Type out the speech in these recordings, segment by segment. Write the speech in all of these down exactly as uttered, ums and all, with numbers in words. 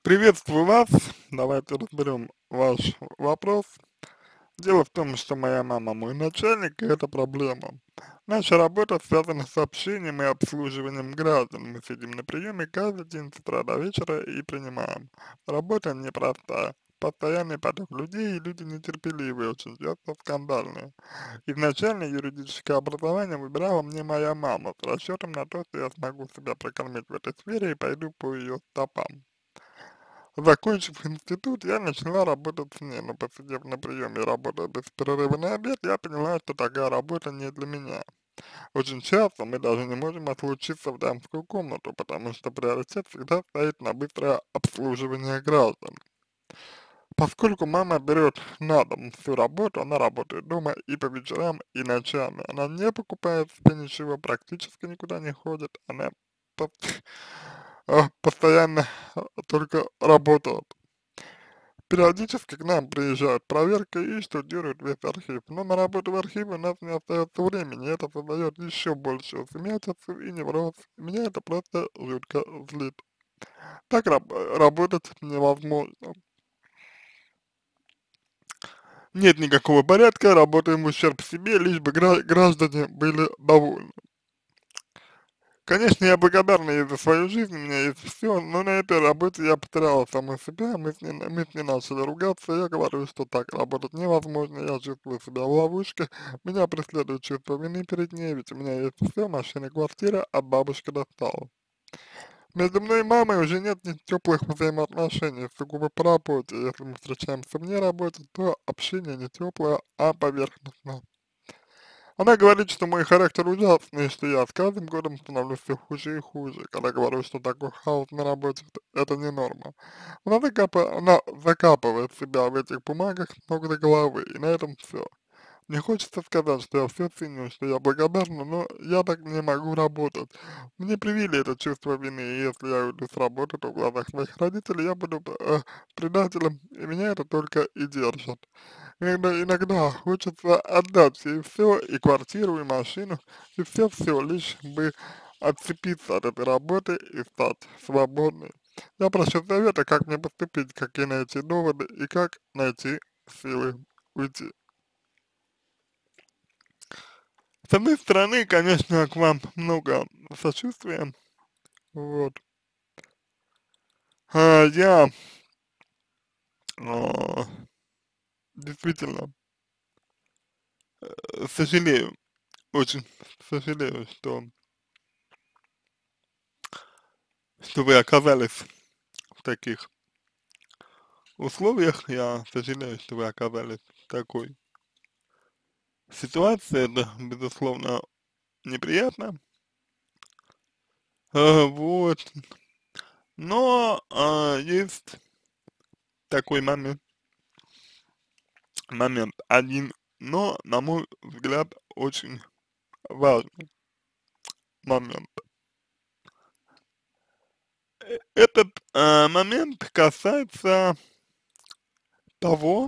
Приветствую вас. Давайте разберем ваш вопрос. Дело в том, что моя мама мой начальник, и это проблема. Наша работа связана с общением и обслуживанием граждан. Мы сидим на приеме каждый день с утра до вечера и принимаем. Работа непростая. Постоянный поток людей, и люди нетерпеливые, очень часто скандальные. Изначально юридическое образование выбирала мне моя мама с расчетом на то, что я смогу себя прокормить в этой сфере и пойду по ее стопам. Закончив институт, я начала работать с ней, но посидев на приеме и работая без перерыва на обед, я поняла, что такая работа не для меня. Очень часто мы даже не можем отлучиться в дамскую комнату, потому что приоритет всегда стоит на быстрое обслуживание граждан. Поскольку мама берет на дом всю работу, она работает дома и по вечерам, и ночами. Она не покупает себе ничего, практически никуда не ходит, она по- а, постоянно а, только работает. Периодически к нам приезжают проверка и штудируют весь архив, но на работу в архиве у нас не остается времени, и это создает еще большую сумятицу и невроз. Меня это просто жутко злит. Так раб- работать невозможно. Нет никакого порядка, работаем в ущерб себе, лишь бы гра- граждане были довольны. Конечно, я благодарна ей за свою жизнь, у меня есть все, но на этой работе я потеряла саму себя, мы с ней, мы с ней начали ругаться, я говорю, что так работать невозможно, я чувствую себя в ловушке, меня преследует чувство вины перед ней, ведь у меня есть все, машина, квартира, а бабушка достала. Между мной и мамой уже нет ни теплых взаимоотношений, сугубо по работе, если мы встречаемся вне работы, то общение не теплое, а поверхностное. Она говорит, что мой характер ужасный, что я с каждым годом становлюсь все хуже и хуже. Когда говорю, что такой хаос на работе, это не норма. Она, закапа, она закапывает себя в этих бумагах с ног до головы, и на этом все. Мне хочется сказать, что я все ценю, что я благодарна, но я так не могу работать. Мне привили это чувство вины, и если я уйду с работы, то в глазах своих родителей я буду э, предателем, и меня это только и держит. Иногда, иногда хочется отдать ей все, и квартиру, и машину, и все-все, лишь бы отцепиться от этой работы и стать свободной. Я прошу совета, как мне поступить, какие найти доводы и как найти силы уйти. С одной стороны, конечно, к вам много сочувствия, вот. А, я а, действительно э, сожалею, очень сожалею, что, что вы оказались в таких условиях. Я сожалею, что вы оказались в такой ситуации. Это, безусловно, неприятно. А, вот. Но а, есть такой момент, момент один, но, на мой взгляд, очень важный момент. Этот а, момент касается того,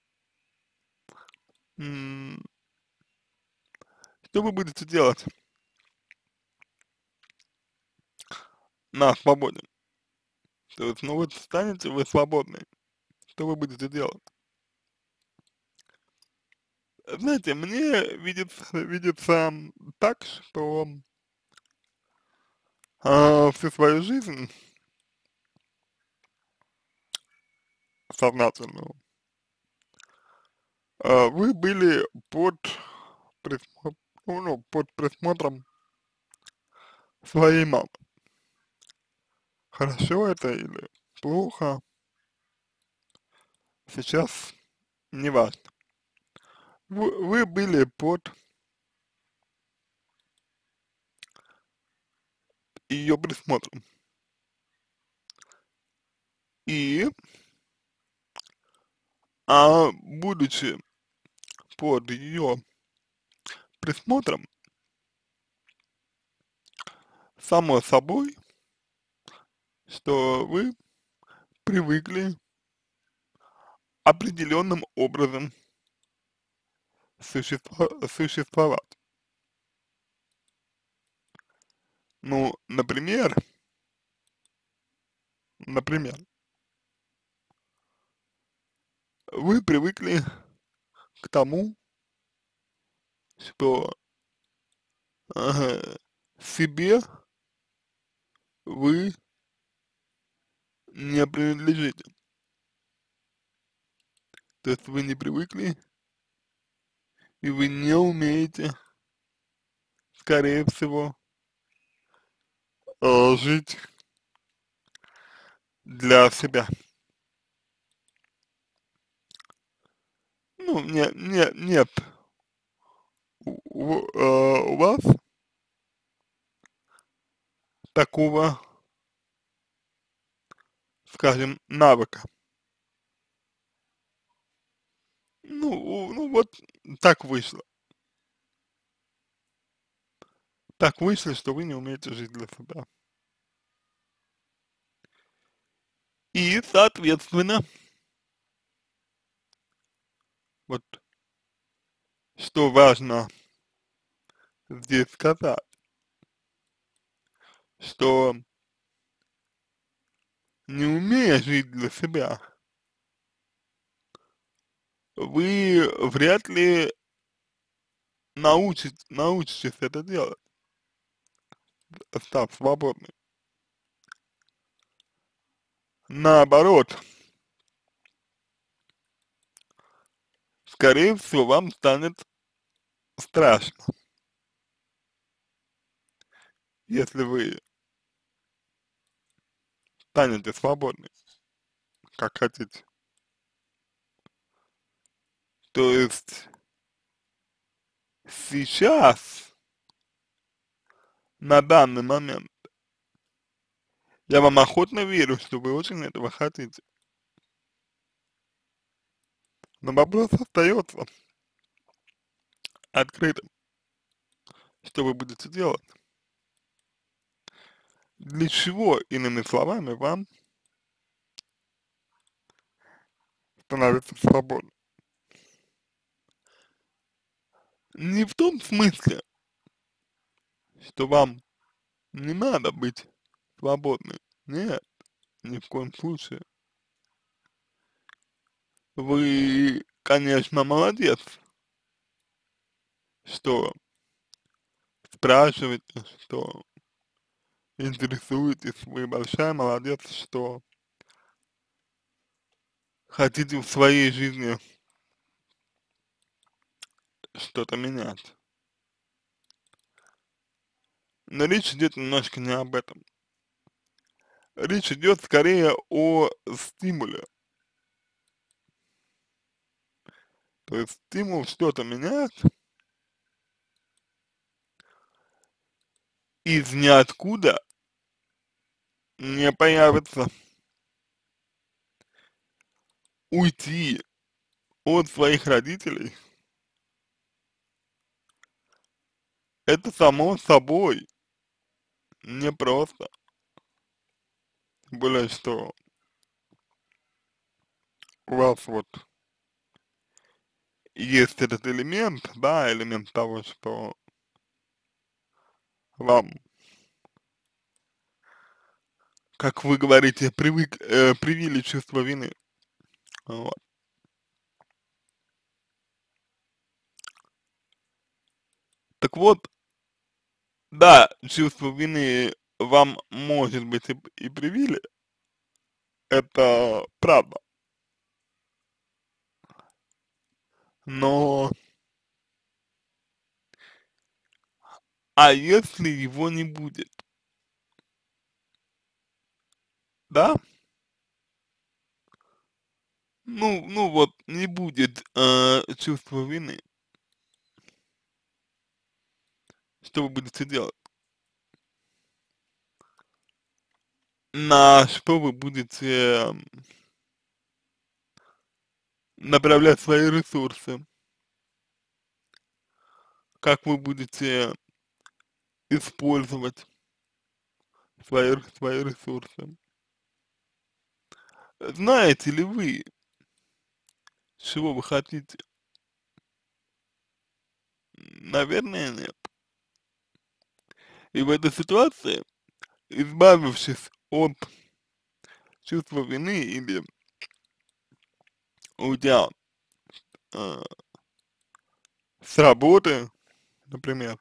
м, что вы будете делать на свободе. То есть, ну вот станете вы свободны, что вы будете делать? Знаете, мне видится, видится так, что а, всю свою жизнь сознательную а, вы были под присмо- ну, ну, под присмотром своей мамы. Хорошо это или плохо, сейчас не важно. Вы, вы были под ее присмотром. И, а будучи под ее присмотром, само собой, что вы привыкли определенным образом существо- существовать. Ну, например, например, вы привыкли к тому, что э, себе вы не принадлежите. То есть вы не привыкли и вы не умеете, скорее всего, э, жить для себя. Ну, не, не, нет у, у, э, у вас такого, скажем, навыка. Ну, у- ну вот так вышло. Так вышло, что вы не умеете жить для себя. И, соответственно, вот что важно здесь сказать, что не умея жить для себя, вы вряд ли научите, научитесь это делать, став свободным. Наоборот, скорее всего, вам станет страшно, если вы станете свободны, как хотите. То есть сейчас, на данный момент, я вам охотно верю, что вы очень этого хотите. Но вопрос остается открытым, что вы будете делать. Для чего, иными словами, вам становиться свободным? Не в том смысле, что вам не надо быть свободным. Нет, ни в коем случае. Вы, конечно, молодец, что спрашиваете, что интересуетесь, вы большая молодец, что хотите в своей жизни что-то менять. Но речь идет немножко не об этом. Речь идет скорее о стимуле. То есть стимул что-то менять из ниоткуда не появится. Уйти от своих родителей — это само собой непросто. Тем более, что у вас вот есть этот элемент, да, элемент того, что вам, как вы говорите, привык, э, привили чувство вины. Вот. Так вот, да, чувство вины вам, может быть, и, и привили, это правда, но а если его не будет, да? Ну, ну вот, не будет э, чувства вины, что вы будете делать? На что вы будете направлять свои ресурсы? Как вы будете использовать свои, свои ресурсы? Знаете ли вы, чего вы хотите? Наверное, нет. И в этой ситуации, избавившись от чувства вины или уйдя э, с работы, например,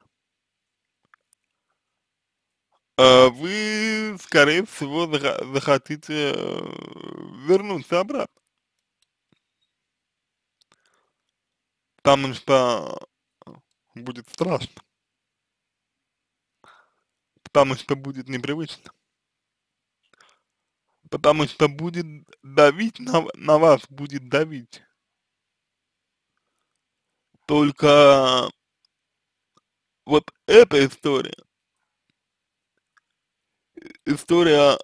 э, вы, скорее всего, заха- захотите э, вернуться обратно, потому что будет страшно, потому что будет непривычно, потому что будет давить на, в- на вас, будет давить. Только вот эта история, история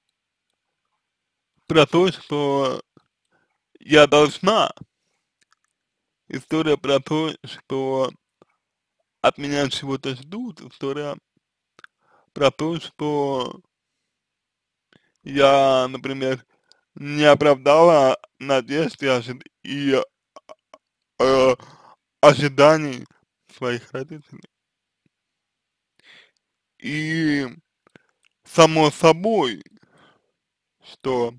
про то, что я должна, история про то, что от меня чего-то ждут, история про то, что я, например, не оправдала надежд и, ожи- и э, ожиданий своих родителей. И само собой, что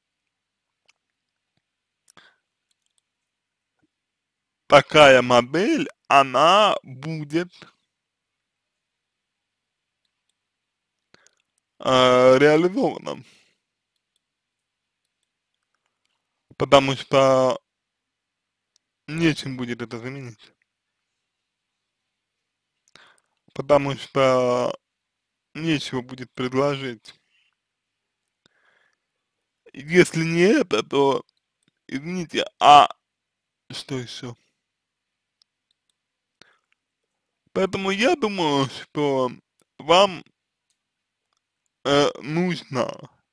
такая модель, она будет э, реализована, потому что нечем будет это заменить, потому что нечего будет предложить. Если не это, то, извините, а что еще? Поэтому я думаю, что вам э, нужно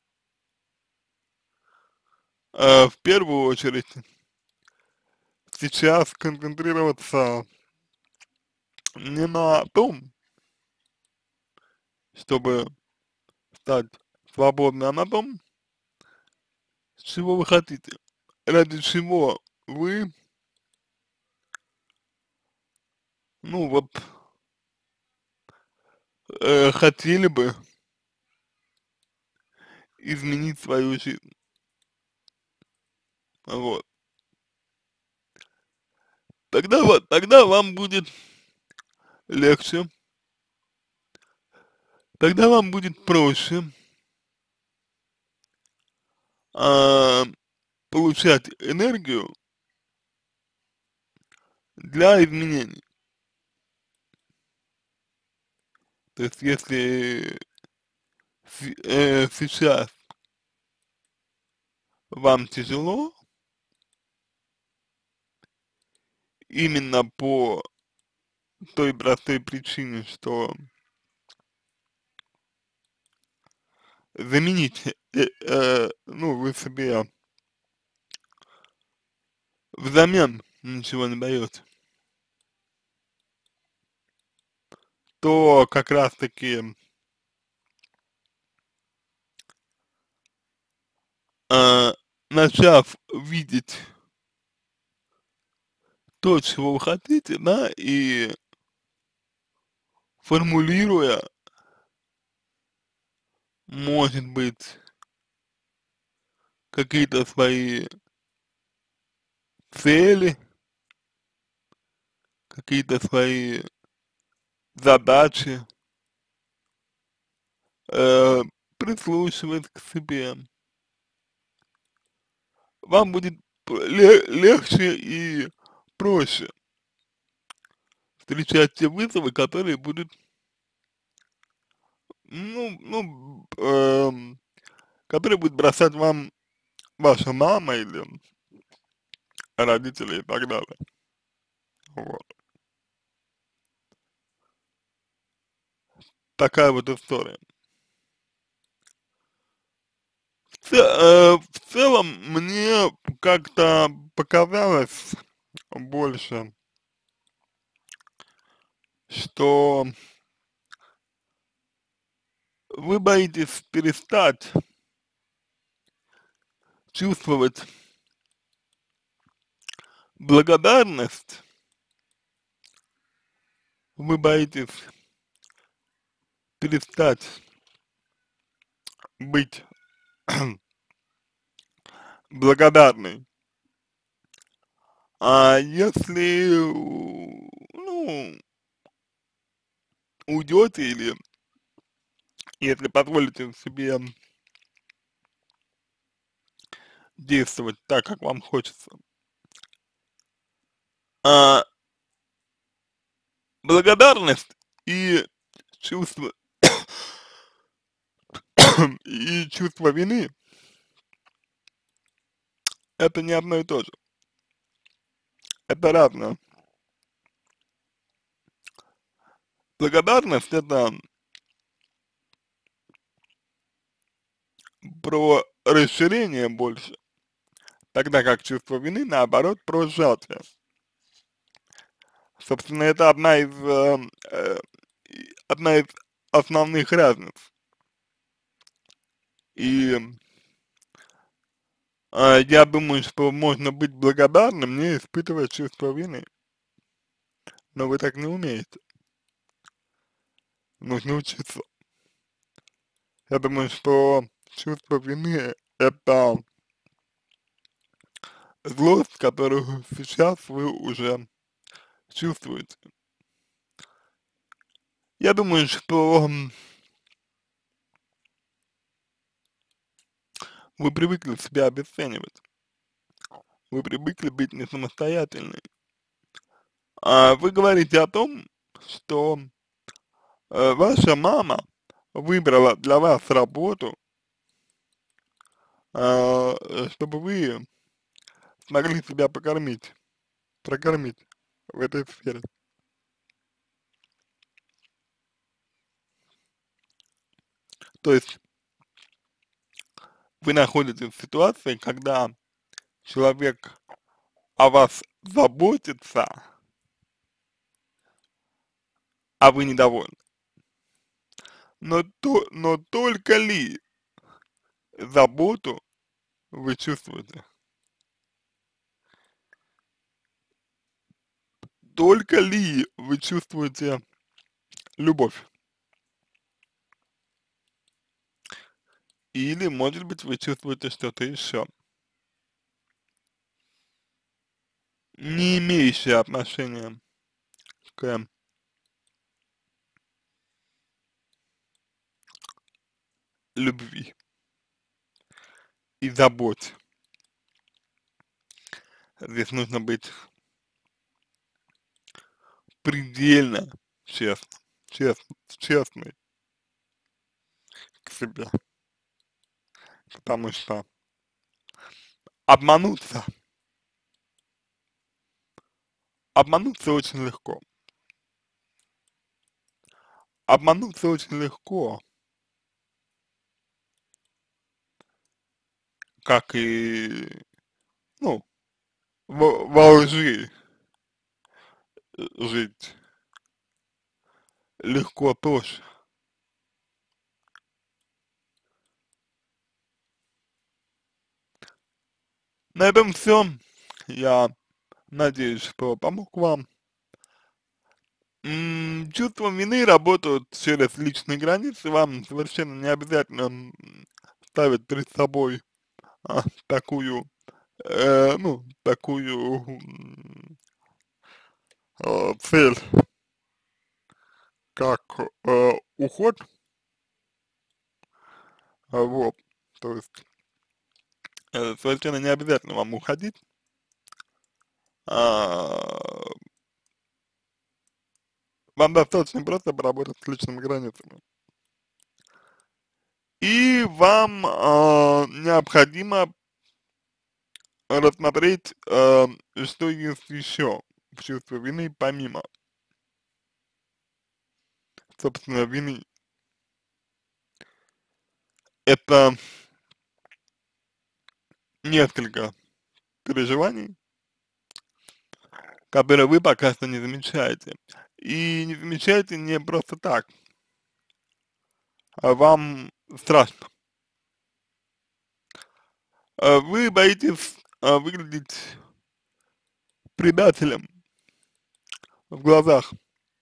э, в первую очередь сейчас концентрироваться не на том, чтобы стать свободной, а на том, чего вы хотите, ради чего вы, ну вот, э, хотели бы изменить свою жизнь. Вот. Тогда вот, тогда вам будет легче, тогда вам будет проще а, получать энергию для изменений. То есть если с- э, сейчас вам тяжело, именно по той простой причине, что заменить, э, э, ну, вы себе взамен ничего не даете, то как раз таки, э, начав видеть то, чего вы хотите, да, и формулируя, может быть, какие-то свои цели, какие-то свои задачи, э, прислушиваясь к себе, вам будет п- ле- легче и проще встречать те вызовы, которые будут, ну, ну, эм, которые будет бросать вам ваша мама или родители и так далее. Вот. Такая вот история. В, ц- э, в целом мне как-то показалось больше, что вы боитесь перестать чувствовать благодарность, вы боитесь перестать быть благодарной А если, у- ну, уйдете или если позволите себе действовать так, как вам хочется, а, благодарность и чувство, и чувство вины — это не одно и то же, это разное. Благодарность — это про расширение больше, тогда как чувство вины, наоборот, про сжатие. Собственно, это одна из, э, э, и одна из основных разниц. И э, я думаю, что можно быть благодарным, не испытывая чувство вины. Но вы так не умеете. Нужно учиться. Я думаю, что чувство вины — это злость, которую сейчас вы уже чувствуете. Я думаю, что м, вы привыкли себя обесценивать. Вы привыкли быть не самостоятельной. А вы говорите о том, что э, ваша мама выбрала для вас работу, а, э, чтобы вы смогли себя покормить, прокормить в этой сфере. То есть вы находитесь в ситуации, когда человек о вас заботится, а вы недовольны. Но, то, но только ли заботу вы чувствуете? Только ли вы чувствуете любовь? Или, может быть, вы чувствуете что-то еще, не имеющее отношения к любви и заботе. Здесь нужно быть предельно честным, чест, честной к себе, потому что обмануться, обмануться очень легко. Обмануться очень легко, как и, ну, во, во лжи э, жить легко тоже. На этом все. Я надеюсь, что помог вам. М, Чувство вины работают через личные границы. Вам совершенно не обязательно м, ставить перед собой а, такую, э, ну, такую м, э, цель, как э, уход, а, вот, то есть э, совершенно не обязательно вам уходить, а, вам достаточно просто поработать с личными границами. И вам а, необходимо рассмотреть, а, что есть еще в чувстве вины помимо, собственно, вины. Это несколько переживаний, которые вы пока что не замечаете. И не замечаете не просто так, а вам страшно. А вы боитесь а, выглядеть предателем в глазах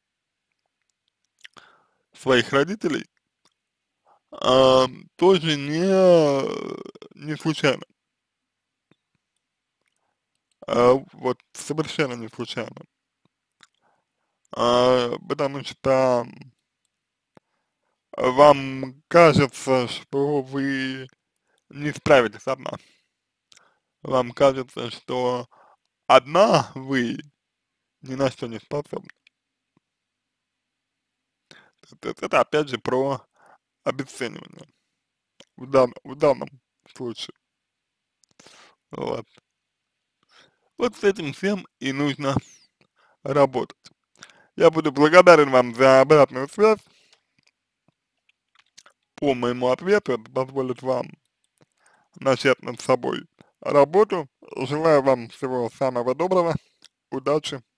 своих родителей, а, тоже не, не случайно. э, вот совершенно не случайно. А, потому что вам кажется, что вы не справитесь одна. Вам кажется, что одна вы ни на что не способны. Это, это опять же про обесценивание в, дан, в данном случае. Вот. Вот с этим всем и нужно работать. Я буду благодарен вам за обратную связь по моему ответу. Это позволит вам начать над собой работу. Желаю вам всего самого доброго, удачи.